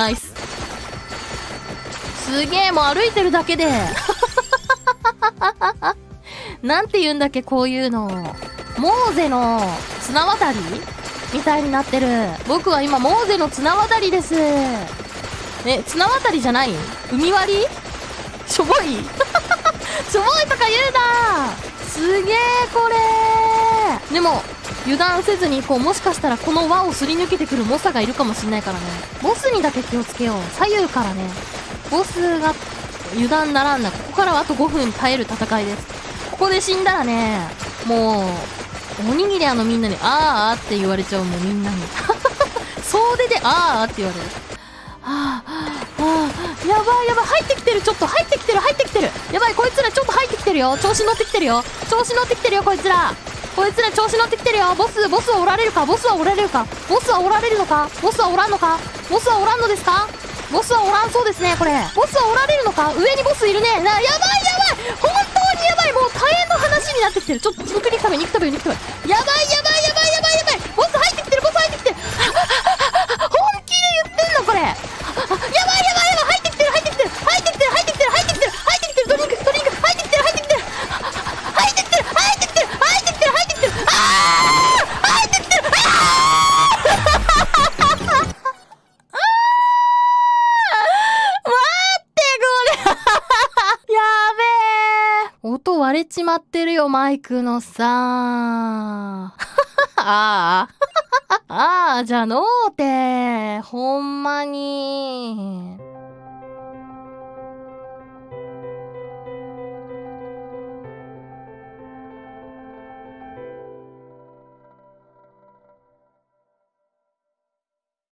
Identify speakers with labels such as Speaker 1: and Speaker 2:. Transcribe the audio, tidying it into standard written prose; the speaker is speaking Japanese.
Speaker 1: ナイス。すげえ、もう歩いてるだけで。なんて言うんだっけ、こういうの。モーゼの綱渡りみたいになってる。僕は今、モーゼの綱渡りです。綱渡りじゃない？海割り？しょぼいしょぼいとか言うな。すげえ、これ。でも、油断せずにこう、もしかしたらこの輪をすり抜けてくる猛者がいるかもしんないからね。ボスにだけ気をつけよう。左右からね。ボスが油断ならんな。ここからはあと5分耐える戦いです。ここで死んだらね、もう、おにぎりみんなに、あーあって言われちゃう、もうみんなに。総出で、あーあって言われる。やばいやばい、入ってきてる、ちょっと入ってきてる、入ってきてる。やばい、こいつらちょっと入ってきてるよ。調子乗ってきてるよ。調子乗ってきてるよ、こいつら。こいつら調子乗ってきてるよ。ボスはおられるか？ボスはおられるか？ボスはおられるのか？ボスはおらんのか？ボスはおらんのですか？ボスはおらんそうですね、これ。ボスはおられるのか？上にボスいるね。やばいやばい、本当にやばい。もう大変の話になってきてる。ちょっと肉食べやばいやばいやばいやばい。ボス入ってきてる、ボス入ってきてる。本気で言ってんのこれ。やばい入ってきてる、ドリンク入ってきてる、入ってきてる。待って、これ割れちまってるよ、マイクのさ。ああ。ああ、じゃのうて。ほんまに。